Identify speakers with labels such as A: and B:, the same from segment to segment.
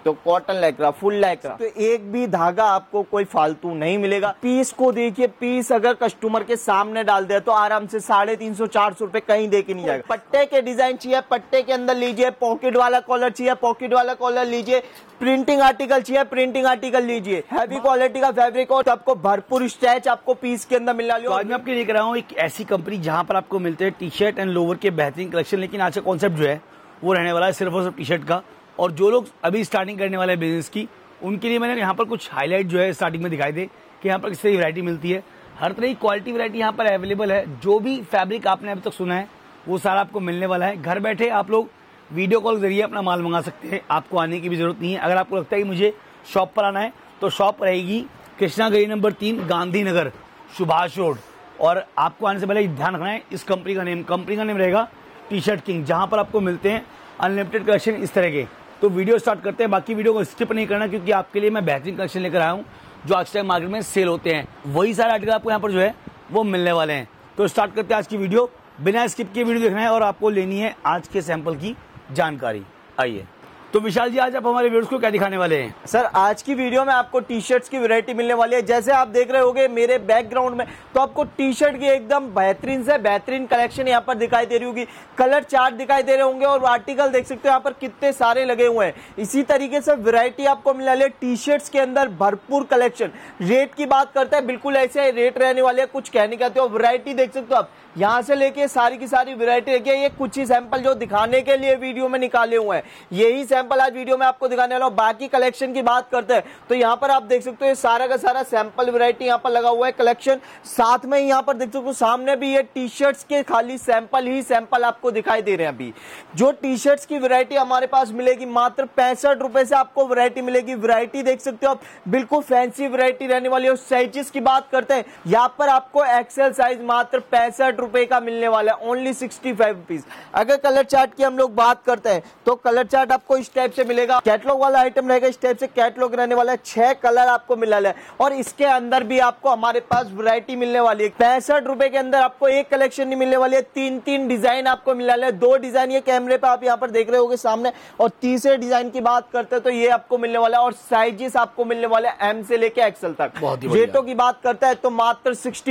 A: सकते हो, cotton लैक्रा, full लैक्रा, तो एक भी धागा आपको कोई फालतू नहीं मिलेगा। पीस को देखिए, पीस अगर कस्टमर के सामने डाल दे तो आराम से 350-400 रुपए कहीं दे के नहीं जाएगा। पट्टे के डिजाइन चाहिए, पट्टे के अंदर लीजिए, पॉकेट वाला कॉलर चाहिए, पॉकेट वाला कॉलर लीजिए, प्रिंटिंग आर्टिकल चाहिए, प्रिंटिंग आर्टिकल लीजिए, हैवी क्वालिटी का फैब्रिक और आपको भरपूर स्ट्रेच आपको पीस के अंदर मिलने वाली है।
B: आज मैं आपके लेकर आया हूँ एक ऐसी कंपनी जहां पर आपको मिलते हैं टी शर्ट एंड लोवर के बेहतरीन कलेक्शन, लेकिन आज का कॉन्सेप्ट जो है वो रहने वाला है सिर्फ और सिर्फ टी शर्ट का। और जो लोग अभी स्टार्टिंग करने वाले हैं बिजनेस की, उनके लिए मैंने यहाँ पर कुछ हाईलाइट जो है स्टार्टिंग में दिखाई दे कि यहाँ पर किस तरह की वैरायटी मिलती है। हर तरह की क्वालिटी वैरायटी यहाँ पर अवेलेबल है। जो भी फैब्रिक आपने अभी तक सुना है वो सारा आपको मिलने वाला है। घर बैठे आप लोग वीडियो कॉल के जरिए अपना माल मंगा सकते हैं, आपको आने की भी जरूरत नहीं है। अगर आपको लगता है कि मुझे शॉप पर आना है तो शॉप रहेगी कृष्णा गली नंबर 3, गांधीनगर, सुभाष रोड। और आपको आने से पहले ध्यान रखना है इस कंपनी का नेम रहेगा टी शर्ट किंग, जहां पर आपको मिलते हैं अनलिमिटेड कलेक्शन इस तरह के। तो वीडियो स्टार्ट करते हैं। बाकी वीडियो को स्किप नहीं करना, क्योंकि आपके लिए मैं बेहतरीन कलेक्शन लेकर आया हूँ जो आज टाइम मार्केट में सेल होते हैं। वही सारे आर्टिकल आपको यहाँ पर जो है वो मिलने वाले हैं। तो स्टार्ट करते हैं आज की वीडियो। बिना स्किप के वीडियो देखना है और आपको लेनी है आज के सैंपल की जानकारी। आइए, तो विशाल जी आज आप हमारे व्यूअर्स को क्या दिखाने वाले हैं?
A: सर आज की वीडियो में आपको टी शर्ट्स की वैरायटी मिलने वाली है। जैसे आप देख रहे होंगे मेरे बैकग्राउंड में, तो आपको टी शर्ट की एकदम बेहतरीन से बेहतरीन कलेक्शन यहाँ पर दिखाई दे रही होगी। कलर चार्ट दिखाई दे रहे होंगे और आर्टिकल देख सकते हो यहाँ पर कितने सारे लगे हुए हैं। इसी तरीके से वैरायटी आपको मिलने वाली है टी शर्ट्स के अंदर, भरपूर कलेक्शन। रेट की बात करते हैं, बिल्कुल ऐसे रेट रहने वाले हैं, कुछ कहने कहते हो। वैरायटी देख सकते हो आप, यहाँ से लेके सारी की सारी वैरायटी रखी है। ये कुछ ही सैंपल जो दिखाने के लिए वीडियो में निकाले हुए हैं, यही सैंपल आज वीडियो में आपको दिखाने वाला हूं। बाकी कलेक्शन की बात करते हैं तो यहाँ पर आप देख सकते हो ये सारा का सारा सैंपल वैरायटी यहाँ पर लगा हुआ है कलेक्शन। साथ में यहाँ पर देख सकते हो सामने भी ये टी शर्ट्स के खाली सैंपल ही सैंपल आपको दिखाई दे रहे हैं। अभी जो टी शर्ट्स की वैरायटी हमारे पास मिलेगी मात्र 65 रुपए से आपको वैरायटी मिलेगी। वैरायटी देख सकते हो आप, बिल्कुल फैंसी वैरायटी रहने वाली है। साइजेस की बात करते हैं, यहाँ पर आपको एक्सेल साइज मात्र 65 रुपए का मिलने वाला है, ओनली 65 रुपीज। अगर कलर चार्ट की हम लोग बात करते हैं तो कलर चार्ट आपको इस टाइप से मिलेगा। कैटलॉग वाला आइटम रहेगा, इस टाइप से कैटलॉग रहने वाला है। 6 कलर आपको मिलने वाला है और इसके अंदर भी आपको हमारे पास वैरायटी मिलने वाली है। 65 रुपए के अंदर आपको एक कलेक्शन नहीं मिलने वाली है, 3 डिजाइन आपको मिलने वाला है। 2 डिजाइन ये कैमरे पे आप यहाँ पर देख रहे होगे सामने, और तीसरे डिजाइन की बात करते हैं तो ये आपको मिलने वाला है। और साइजेस आपको मिलने वाले एम से लेके एक्सल तक। रेटों की बात करता है तो मात्र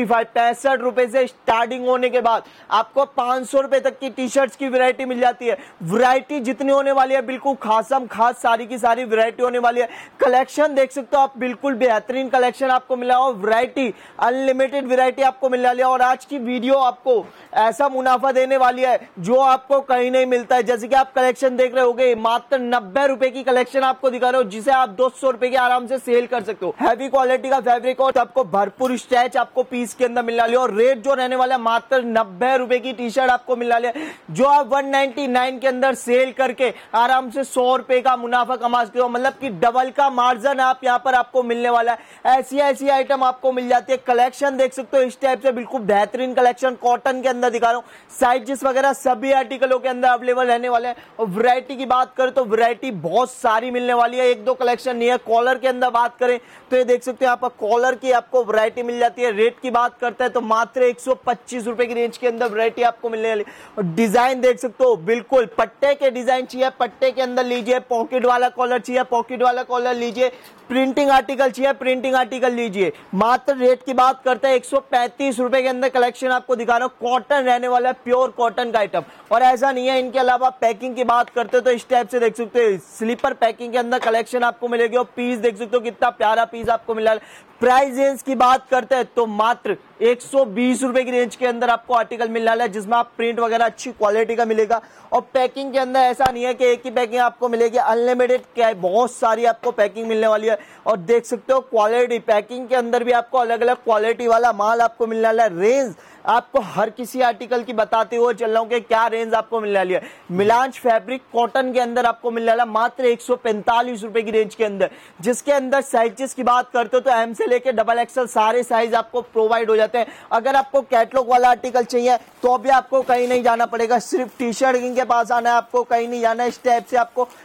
A: 65 रुपए से स्टार्टिंग होने के बाद आपको 500 रुपए तक की टी शर्ट्स की वैरायटी मिल जाती है। वैरायटी जितनी होने वाली है बिल्कुल खासम खास सारी की सारी वैरायटी होने वाली है। कलेक्शन देख सकते हो आप, बिल्कुल बेहतरीन कलेक्शन आपको मिला और वैरायटी अनलिमिटेड वैरायटी आपको मिलने वाली है। और आज की वीडियो आपको ऐसा मुनाफा देने वाली है जो आपको कहीं नहीं मिलता है। जैसे कि आप कलेक्शन देख रहे होगे, मात्र 90 रुपए की कलेक्शन आपको दिखा रहे हो, जिसे आप 200 रुपए के आराम से सेल कर सकते हो। हैवी क्वालिटी का फैब्रिक और आपको भरपूर स्ट्रेच आपको पीस के अंदर मिलने वाली है। और रेट जो रहने वाला है मात्र 90 रुपए की टी शर्ट आपको मिलने वाली है, जो आप 199 के अंदर सेल करके आराम से 100 रुपए का मुनाफा कमा सकते हो। मतलब कि डबल का मार्जिन आप यहाँ पर आपको मिलने वाला है। ऐसी आइटम आपको मिल जाती है। कलेक्शन देख सकते हो इस टाइप से, बिल्कुल बेहतरीन कलेक्शन कॉटन के अंदर दिखा रहा हूँ। साइजेस वगैरह सभी आर्टिकलों के अंदर अवेलेबल रहने वाले हैं। और वैरायटी की बात करें तो वैरायटी बहुत सारी मिलने वाली है, 1-2 कलेक्शन नहीं है। कॉलर के अंदर बात करें तो ये देख सकते हो यहाँ पर कॉलर की आपको वैरायटी मिल जाती है। रेट की बात करते हैं तो मात्र 125 रुपए की रेंज के अंदर वैरायटी आपको मिलने वाली। और डिजाइन देख सकते हो, बिल्कुल पट्टे के डिजाइन चाहिए, पट्टे के अंदर लीजिए। पॉकेट वाला कॉलर चाहिए, पॉकेट वाला कॉलर लीजिए। प्रिंटिंग आर्टिकल चाहिए, प्रिंटिंग आर्टिकल लीजिए। मात्र रेट की बात करते हैं 135 रुपए के अंदर कलेक्शन आपको दिखा रहा हूं। कॉटन रहने वाला है, प्योर कॉटन का आइटम। और ऐसा नहीं है, इनके अलावा पैकिंग की बात करते हो तो इस टाइप से देख सकते हो स्लीपर पैकिंग के अंदर कलेक्शन आपको मिलेगी। और पीस देख सकते हो कितना प्यारा पीस आपको मिला। प्राइस रेंज की बात करते हैं तो मात्र 120 रुपए की रेंज के अंदर आपको आर्टिकल मिलने वाला है, जिसमें आप प्रिंट वगैरह अच्छी क्वालिटी का मिलेगा। और पैकिंग के अंदर ऐसा नहीं है कि एक ही पैकिंग आपको मिलेगी, अनलिमिटेड क्या है, बहुत सारी आपको पैकिंग मिलने वाली है। और देख सकते हो क्वालिटी, पैकिंग के अंदर भी आपको अलग अलग क्वालिटी वाला माल आपको मिलने वाला है। रेंज आपको हर किसी आर्टिकल की बताते हुए चल रहा हूं कि क्या रेंज आपको मिलने वाली है। मिलांज फैब्रिक कॉटन के अंदर आपको मिलने वाला मात्र 145 रुपए की रेंज के अंदर, जिसके अंदर साइजेस की बात करते हो तो एम से लेके डबल एक्सएल सारे साइज आपको प्रोवाइड हो जाते हैं। अगर आपको कैटलॉग वाला आर्टिकल चाहिए तो भी आपको कहीं नहीं जाना पड़ेगा, सिर्फ टी शर्ट के पास आना है, आपको कहीं नहीं जाना है। इस टाइप से आपको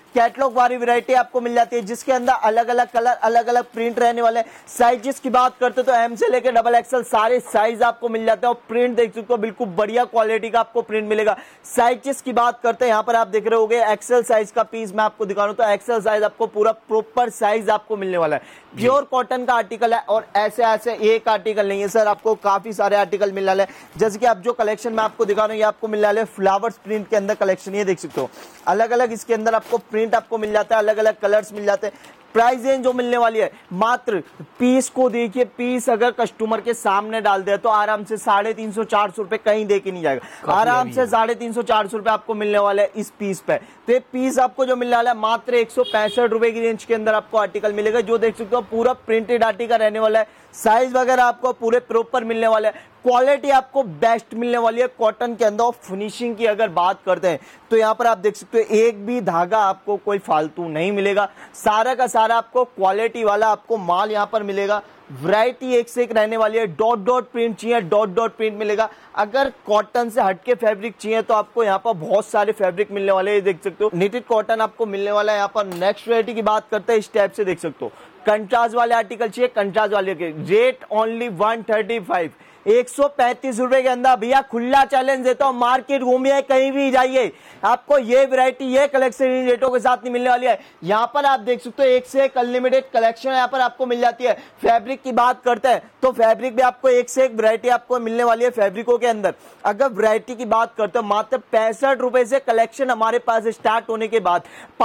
A: कैटलॉग वाली वैरायटी आपको मिल जाती है, जिसके अंदर अलग अलग कलर, अलग अलग प्रिंट रहने वाले। साइजेस की बात करते तो एम से लेकर डबल एक्सएल सारे साइज आपको मिल जाते हैं और प्रिंट देख सकते हो बिल्कुल बढ़िया क्वालिटी का आपको प्रिंट मिलेगा। साइजेस की बात करते हैं, यहाँ पर आप देख रहे होगे एक्सएल साइज का पीस मैं आपको दिखा रहा हूं, तो एक्सएल साइज आपको पूरा प्रॉपर साइज आपको मिलने वाला है। प्योर कॉटन का आर्टिकल है और ऐसे ऐसे एक आर्टिकल नहीं है सर, आपको काफी सारे आर्टिकल मिलने वाले हैं। जैसे कि आप जो कलेक्शन में आपको दिखा रहा हूं ये आपको मिलने वाले फ्लावर्स प्रिंट के अंदर कलेक्शन, ये देख सकते हो अलग अलग इसके अंदर आपको प्रिंट आपको मिल जाता है, अलग अलग कलर्स मिल जाते हैं। प्राइस रेंज जो मिलने वाली है मात्र पीस को देखिए, पीस अगर कस्टमर के सामने डाल दे तो आराम से 350-400 रुपए कहीं दे के नहीं जाएगा, आराम से 350-400 रुपए आपको मिलने वाला है इस पीस पे। तो ये पीस आपको जो मिलने वाला है मात्र 165 रुपए की रेंज के अंदर आपको आर्टिकल मिलेगा, जो देख सकते हो पूरा प्रिंटेड आर्टिकल रहने वाला है। साइज वगैरह आपको पूरे प्रॉपर मिलने वाले हैं, क्वालिटी आपको बेस्ट मिलने वाली है कॉटन के अंदर। फिनिशिंग की अगर बात करते हैं तो यहाँ पर आप देख सकते हो एक भी धागा आपको कोई फालतू नहीं मिलेगा, सारा का सारा आपको क्वालिटी वाला आपको माल यहाँ पर मिलेगा। वैरायटी एक से एक रहने वाली है, डॉट डॉट प्रिंट चाहिए डॉट डॉट प्रिंट मिलेगा। अगर कॉटन से हटके फैब्रिक चाहिए तो आपको यहाँ पर बहुत सारे फैब्रिक मिलने वाले हैं, देख सकते हो निटेड कॉटन आपको मिलने वाला है। यहाँ पर नेक्स्ट वैरायटी की बात करते हैं, इस टाइप से देख सकते हो कंट्रास्ट वाले आर्टिकल चाहिए, कंट्रास्ट वाले के रेट ओनली 135, 135 रुपए के अंदर भैया खुला चैलेंज देता हूं। मार्केट घूमिए कहीं भी जाइए, आपको ये वैरायटी ये कलेक्शन इन रेटों के साथ नहीं मिलने वाली है। यहाँ पर आप देख सकते हो एक से एक अनलिमिटेड कलेक्शन यहाँ पर आपको मिल जाती है। फैब्रिक की बात करते हैं तो फैब्रिक भी आपको एक से एक वैरायटी आपको मिलने वाली है फैब्रिकों के अंदर। अगर वैरायटी की बात करते हो मात्र 65 रुपए से कलेक्शन हमारे पास स्टार्ट होने के बाद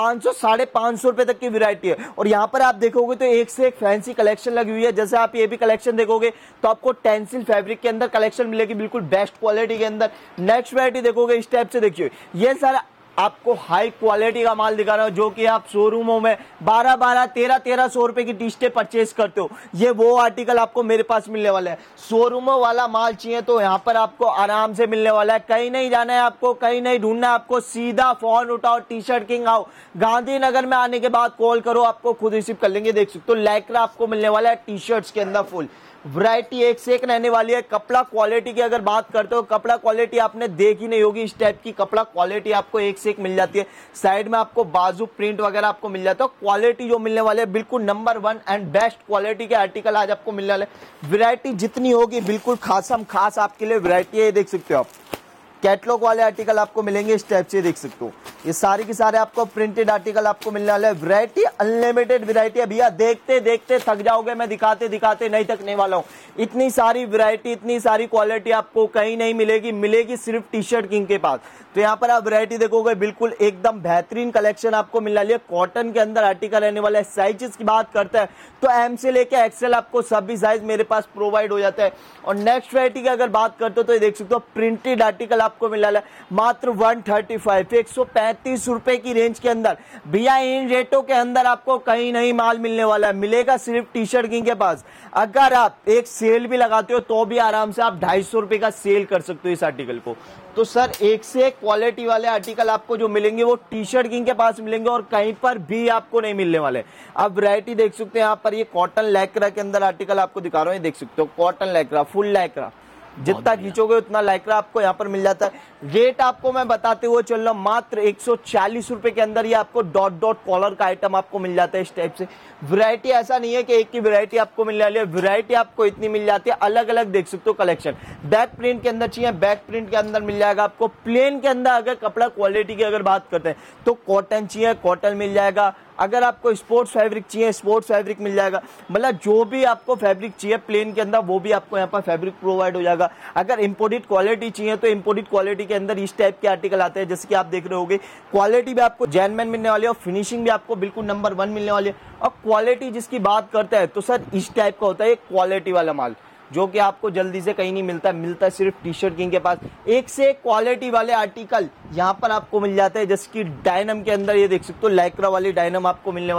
A: 500-550 रुपए तक की वैरायटी है। और यहाँ पर आप देखोगे तो एक से एक फैंसी कलेक्शन लगी हुई है। जैसे आप ये भी कलेक्शन देखोगे तो आपको टेंसिल फैब्रिक के अंदर कलेक्शन मिलेगी बिल्कुल बेस्ट क्वालिटी के अंदर। नेक्स्ट वैरायटी देखोगे इस टाइप से, देखिए ये सारा आपको हाई क्वालिटी का माल दिखा रहा हूं, जो कि आप शोरूमों में 12-12, 13-1300 रुपए की टी-शर्टें परचेज करते हो, ये वो आर्टिकल आपको मेरे पास मिलने वाला है। शोरूमों वाला माल चाहिए तो यहाँ पर आपको आराम से मिलने वाला है, कहीं नहीं जाना है आपको, कहीं नहीं ढूंढना है आपको, सीधा फोन उठाओ, टी-शर्ट किंग आओ, गांधीनगर में आने के बाद कॉल करो, आपको खुद रिसीव कर लेंगे। देख सकते हो लैक्रा आपको मिलने वाला है टी-शर्ट्स के अंदर, फुल वैरायटी एक से एक रहने वाली है। कपड़ा क्वालिटी की अगर बात करते हो, कपड़ा क्वालिटी आपने देखी नहीं होगी, इस टाइप की कपड़ा क्वालिटी आपको एक से एक मिल जाती है। साइड में आपको बाजू प्रिंट वगैरह आपको मिल जाता है। क्वालिटी जो मिलने वाले है बिल्कुल नंबर 1 एंड बेस्ट क्वालिटी के आर्टिकल आज आपको मिलने वाले। वैरायटी जितनी होगी बिल्कुल खासम खास आपके लिए वैरायटी है, देख सकते हो आप कैटलॉग वाले आर्टिकल आपको मिलेंगे इस टाइप से, देख सकते हो ये सारे के सारे आपको प्रिंटेड आर्टिकल आपको मिलने वाला है। वैरायटी अनलिमिटेड वैरायटी है भैया, देखते देखते थक जाओगे, मैं दिखाते दिखाते नहीं थकने वाला हूँ। इतनी सारी वैरायटी, इतनी सारी क्वालिटी आपको कहीं नहीं मिलेगी, मिलेगी सिर्फ टी-शर्ट किंग के पास। तो यहाँ पर आप वैरायटी देखोगे बिल्कुल एकदम बेहतरीन कलेक्शन आपको मिलने वाली है। कॉटन के अंदर आर्टिकल रहने वाला है। साइजेस की बात करते हैं तो एम से लेके एक्सएल आपको सभी साइज मेरे पास प्रोवाइड हो जाता है। और नेक्स्ट वैरायटी की अगर बात करते हो तो ये देख सकते हो प्रिंटेड आर्टिकल आपको मिलने वाला है मात्र 135, 135 रुपए की रेंज के अंदर। भैया इन रेटों के अंदर आपको कहीं नहीं माल मिलने वाला है, मिलेगा सिर्फ टी-शर्ट किंग के पास। अगर आप एक सेल भी लगाते हो तो भी आराम से आप 250 रुपए का सेल कर सकते हो इस आर्टिकल को। तो सर एक से एक क्वालिटी वाले आर्टिकल आपको जो मिलेंगे वो टी-शर्ट किंग के पास मिलेंगे और कहीं पर भी आपको नहीं मिलने वाले। अब वैरायटी देख सकते हैं यहाँ पर, ये कॉटन लैक्रा के अंदर आर्टिकल आपको दिखा रहा हूँ, देख सकते हो कॉटन लैक्रा, फुल लैक्रा, जितना खींचोगे उतना लैक्रा आपको यहाँ पर मिल जाता है। रेट आपको मैं बताते हुए चल रहा हूँ मात्र 140 रुपए के अंदर ये आपको डॉट डॉट कॉलर का आइटम आपको मिल जाता है इस टाइप से। वैरायटी ऐसा नहीं है कि एक की वैरायटी आपको मिलने वाली है, वैरायटी आपको इतनी मिल जाती है, अलग अलग देख सकते हो कलेक्शन। बैक प्रिंट के अंदर चाहिए बैक प्रिंट के अंदर मिल जाएगा आपको। प्लेन के अंदर अगर कपड़ा क्वालिटी की अगर बात करते हैं तो कॉटन चाहिए कॉटन मिल जाएगा। अगर आपको स्पोर्ट्स फैब्रिक चाहिए स्पोर्ट्स फैब्रिक मिल जाएगा। मतलब जो भी आपको फैब्रिक चाहिए प्लेन के अंदर वो भी आपको यहाँ पर फैब्रिक प्रोवाइड हो जाएगा। अगर इंपोर्टेड क्वालिटी चाहिए तो इंपोर्टेड क्वालिटी के अंदर इस टाइप के आर्टिकल आते हैं, जैसे कि आप देख रहे होगे। क्वालिटी भी आपको जेन्युइन मिलने वाली है और फिनिशिंग भी आपको बिल्कुल नंबर 1 मिलने वाली है। और क्वालिटी जिसकी बात करते हैं तो सर इस टाइप का होता है क्वालिटी वाला माल, जो कि आपको जल्दी से कहीं नहीं मिलता, मिलता है सिर्फ टी-शर्ट किंग के पास। एक से एक क्वालिटी वाले आर्टिकल यहाँ पर आपको मिल जाते हैं, जैसे कि डायनम के अंदर ये देख सकते हो लैक्रा वाली डायनम आपको मिलने वाली है।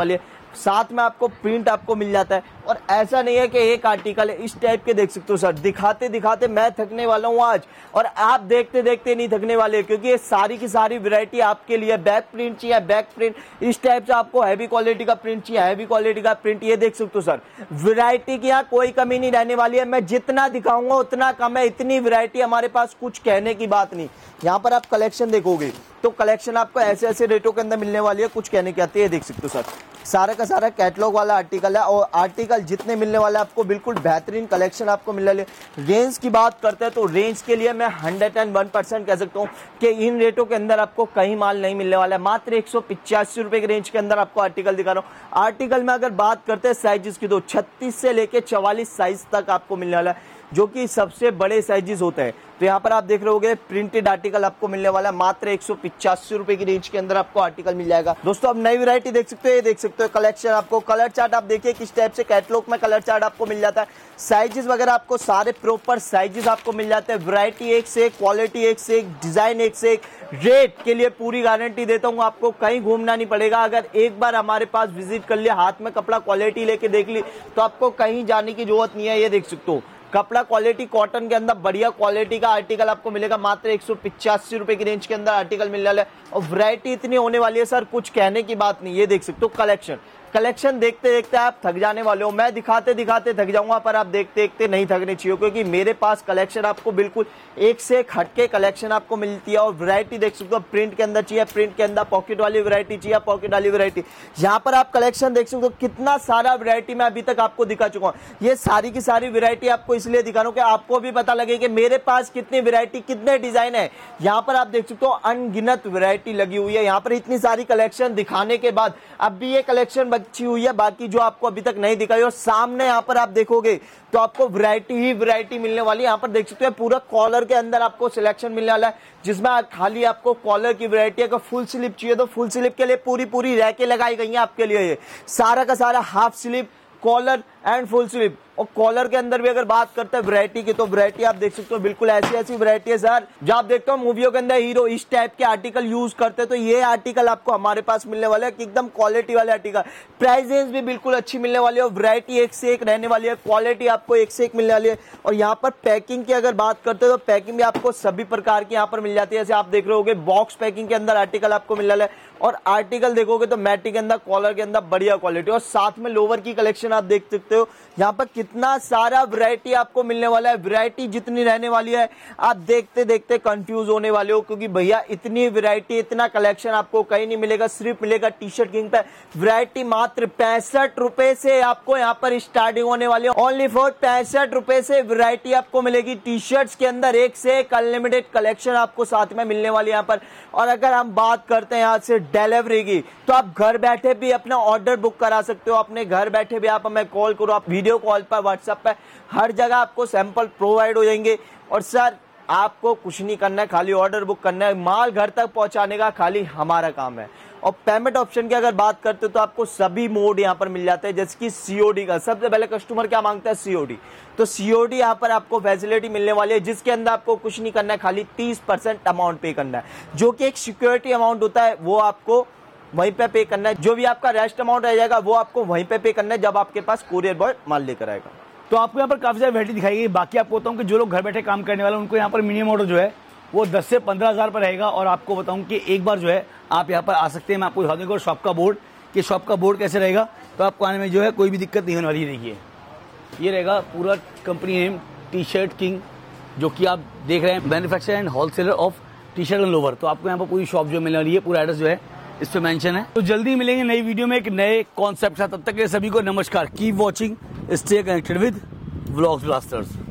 A: साथ में आपको प्रिंट आपको मिल जाता है। और ऐसा नहीं है कि एक आर्टिकल है, इस टाइप के देख सकते हो सर। दिखाते दिखाते मैं थकने वाला हूँ आज, और आप देखते देखते नहीं थकने वाले, क्योंकि ये सारी की सारी वैरायटी आपके लिए। बैक प्रिंट चाहिए, बैक प्रिंट इस टाइप से आपको हैवी क्वालिटी का प्रिंट चाहिए, हैवी क्वालिटी का प्रिंट, ये देख सकते हो सर। वैरायटी की यहाँ कोई कमी नहीं रहने वाली है। मैं जितना दिखाऊंगा उतना कम है, इतनी वैरायटी हमारे पास, कुछ कहने की बात नहीं। यहाँ पर आप कलेक्शन देखोगे तो कलेक्शन आपको ऐसे ऐसे रेटों के अंदर मिलने वाली है, कुछ कहने की आती है। देख सकते हो सर, सारा का सारा कैटलॉग वाला आर्टिकल है, और आर्टिकल जितने मिलने वाले आपको बिल्कुल बेहतरीन कलेक्शन आपको मिलने वाले। रेंज की बात करते हैं तो रेंज के लिए मैं 101% कह सकता हूँ कि इन रेटों के अंदर आपको कहीं माल नहीं मिलने वाला है। मात्र 185 रुपए की रेंज के अंदर आपको आर्टिकल दिखा रहा हूँ। आर्टिकल में अगर बात करते हैं साइजेस की तो 36 से लेके 44 साइज तक आपको मिलने वाला है, जो कि सबसे बड़े साइजेस होते हैं। तो यहाँ पर आप देख रहे होगे प्रिंटेड आर्टिकल आपको मिलने वाला है। मात्र 185 रुपए की रेंज के अंदर आपको आर्टिकल मिल जाएगा। दोस्तों अब नई वैरायटी देख सकते हो, ये देख सकते हो कलेक्शन। आपको कलर चार्ट आप देखिए किस टाइप से कैटलॉग में कलर चार्ट आपको मिल जाता है। साइजेस वगैरह आपको सारे प्रॉपर साइजेस आपको मिल जाते हैं। वैरायटी एक से एक, क्वालिटी एक से एक, डिजाइन एक से एक। रेट के लिए पूरी गारंटी देता हूँ, आपको कहीं घूमना नहीं पड़ेगा। अगर एक बार हमारे पास विजिट कर लिया, हाथ में कपड़ा क्वालिटी लेके देख ली, तो आपको कहीं जाने की जरूरत नहीं है। ये देख सकते हो कपड़ा क्वालिटी कॉटन के अंदर बढ़िया क्वालिटी का आर्टिकल आपको मिलेगा। मात्र 185 रुपए की रेंज के अंदर आर्टिकल मिल रहा है, और वैरायटी इतनी होने वाली है सर, कुछ कहने की बात नहीं। ये देख सकते हो कलेक्शन। कलेक्शन देखते देखते आप थक जाने वाले हो। मैं दिखाते दिखाते थक जाऊंगा, पर आप देखते देखते नहीं थकने चाहिए, क्योंकि मेरे पास कलेक्शन आपको बिल्कुल एक से एक हटके कलेक्शन आपको मिलती है। और वैरायटी देख सकते हो, प्रिंट के अंदर चाहिए प्रिंट के अंदर, पॉकेट वाली वैरायटी चाहिए पॉकेट वाली वैरायटी। यहाँ पर आप कलेक्शन देख सकते हो, कितना सारा वैरायटी मैं अभी तक आपको दिखा चुका हूँ। ये सारी की सारी वैरायटी आपको इसलिए दिखा रहा हूँ कि आपको भी पता लगे कि मेरे पास कितनी वैरायटी, कितने डिजाइन है। यहाँ पर आप देख सकते हो अनगिनत वैरायटी लगी हुई है। यहाँ पर इतनी सारी कलेक्शन दिखाने के बाद अब भी ये कलेक्शन बची हुई है, बाकी जो आपको अभी तक नहीं दिखाई। और सामने यहाँ पर आप देखोगे तो आपको वैरायटी ही वैरायटी मिलने वाली है। यहाँ पर देख सकते हैं पूरा कॉलर के अंदर आपको सिलेक्शन मिलने वाला है, जिसमें खाली आपको कॉलर की वैरायटी है। अगर फुल स्लीप चाहिए तो फुल स्लीप के लिए पूरी रैकें लगाई गई हैं आपके लिए। ये सारा का सारा half sleeve, collar and full sleeve. और कॉलर के अंदर भी अगर बात करते हैं वैरायटी की, तो वैरायटी आप देख सकते हो बिल्कुल ऐसी ऐसी वैरायटी है सर, जो आप देखते हो मूवियों के अंदर हीरो इस टाइप के आर्टिकल यूज करते हैं। तो ये आर्टिकल आपको हमारे पास मिलने वाले हैं, एकदम क्वालिटी वाले आर्टिकल। प्राइस रेंज भी बिल्कुल अच्छी मिलने वाली है, और वैरायटी एक से एक रहने वाली है, क्वालिटी आपको एक से एक मिलने वाली है। और यहाँ पर पैकिंग की अगर बात करते हो तो पैकिंग भी आपको सभी प्रकार की यहाँ पर मिल जाती है। जैसे आप देख रहे होगे बॉक्स पैकिंग के अंदर आर्टिकल आपको मिल रहा है, और आर्टिकल देखोगे तो मैटी के अंदर, कॉलर के अंदर बढ़िया क्वालिटी। और साथ में लोवर की कलेक्शन आप देख सकते हो, यहाँ पर कितना सारा वैरायटी आपको मिलने वाला है। वैरायटी जितनी रहने वाली है आप देखते देखते कंफ्यूज होने वाले हो, क्योंकि भैया इतनी वैरायटी, इतना कलेक्शन आपको कहीं नहीं मिलेगा। सिर्फ मिलेगा टी शर्ट किंग पे। वैरायटी मात्र 65 रुपए से आपको यहाँ पर स्टार्टिंग होने वाली है। ओनली फॉर 65 रुपए से वैरायटी आपको मिलेगी टी शर्ट्स के अंदर। एक से एक अनलिमिटेड कलेक्शन आपको साथ में मिलने वाली है यहाँ पर। और अगर हम बात करते हैं यहाँ से डिलीवरी की, तो आप घर बैठे भी अपना ऑर्डर बुक करा सकते हो। अपने घर बैठे भी आप हमें कॉल करो, आप वीडियो कॉल पर, व्हाट्सएप पर, हर जगह आपको सैंपल प्रोवाइड हो जाएंगे। और सर आपको कुछ नहीं करना है, खाली ऑर्डर बुक करना है, माल घर तक पहुंचाने का खाली हमारा काम है। और पेमेंट ऑप्शन की अगर बात करते हो तो आपको सभी मोड यहाँ पर मिल जाते हैं, जैसे कि सीओडी का। सबसे पहले कस्टमर क्या मांगता है? सीओडी। तो सीओडी यहाँ पर आपको फैसिलिटी मिलने वाली है, जिसके अंदर आपको कुछ नहीं करना है, खाली 30% अमाउंट पे करना है, जो कि एक सिक्योरिटी अमाउंट होता है, वो आपको वहीं पे करना है। जो भी आपका रेस्ट अमाउंट रह जाएगा वो आपको वहीं पे करना है, जब आपके पास कुरियर बॉय माल लेकर आएगा।
B: तो आपको यहाँ पर काफी सारी वैरायटी दिखाई गई। बाकी आपको बताऊँ कि जो लोग घर बैठे काम करने वाले हैं, उनको यहाँ पर मिनिमम ऑर्डर जो है वो 10 से 15 हज़ार पर रहेगा। और आपको बताऊं कि एक बार जो है आप यहाँ पर आ सकते हैं। मैं आपको दिखा दूंगा शॉप का बोर्ड, कि शॉप का बोर्ड कैसे रहेगा, तो आपको आने में जो है कोई भी दिक्कत नहीं होने वाली है। देखिए ये रहेगा पूरा company name T shirt king, जो कि आप देख रहे हैं, manufacturer and wholesaler of T shirt and lower. तो आपको यहाँ पर पूरी शॉप जो मिलने वाली है, पूरा एड्रेस जो है इस पे मेंशन है। तो जल्दी मिलेंगे नई वीडियो में एक नए कॉन्सेप्ट के साथ। तब तक के सभी को नमस्कार। Keep watching, stay connected with vlogs blasters.